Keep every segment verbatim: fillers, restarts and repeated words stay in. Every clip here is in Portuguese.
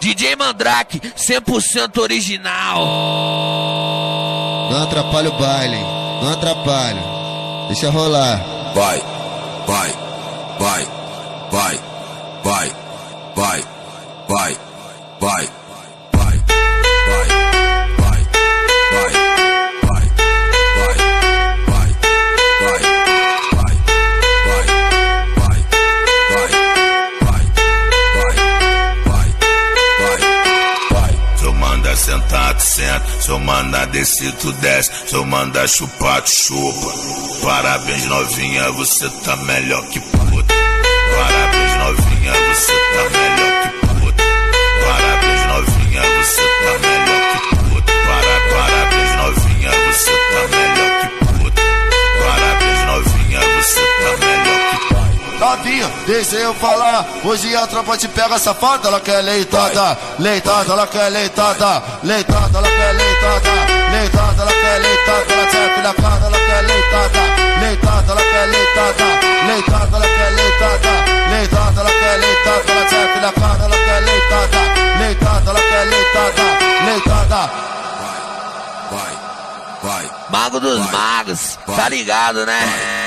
D J Mandrake, cem por cento original. Não atrapalha o baile, não atrapalha. Deixa rolar. Vai, vai, vai, vai, vai, vai, vai, vai. Sentar, tu senta, se eu mandar descer, tu desce, se eu mandar chupar, tu chupa. Parabéns novinha, você tá melhor que puta. Parabéns novinha, você tá melhor que puta. Parabéns novinha, você tá melhor que puta. Para, parabéns novinha, você tá melhor que puta. Parabéns novinha, você tá melhor que puta. Novinha, deixa eu falar. Hoje a tropa te pega safada, ela quer leitada, leitada, ela quer leitada, leitada, ela quer leitada, leitada, ela quer leitada, ela quer filha cara, ela quer leitada, leitada, ela quer leitada, leitada, ela quer leitada, leitada, ela quer leitada, ela quer filha cara, ela quer leitada, leitada, ela quer leitada, leitada. Vai, vai. Mago dos vai, magos, vai, tá ligado, né? Vai.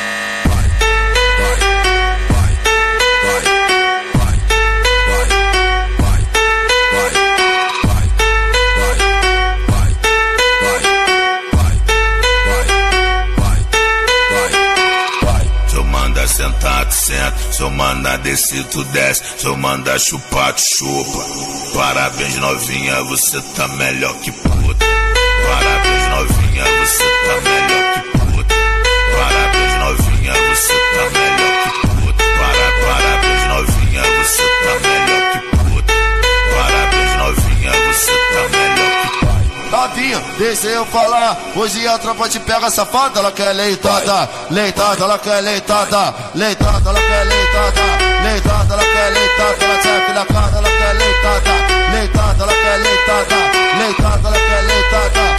Sentar, tu senta, se eu mandar descer, tu desce, se eu mandar chupar, tu chupa. Parabéns novinha, você tá melhor que puta. Parabéns novinha, você tá melhor que puta. Parabéns novinha, você tá melhor que puta. Para, parabéns novinha, você tá melhor que puta. Parabéns novinha, você tá melhor que puta. Novinha, deixa eu falar. Hoje a tropa te pega safada, ela quer leitada, leitada, ela quer leitada, leitada, ela quer leitada, leitada, ela quer leitada, ela quer filha cara, ela quer leitada, leitada, ela quer leitada, leitada, ela quer leitada.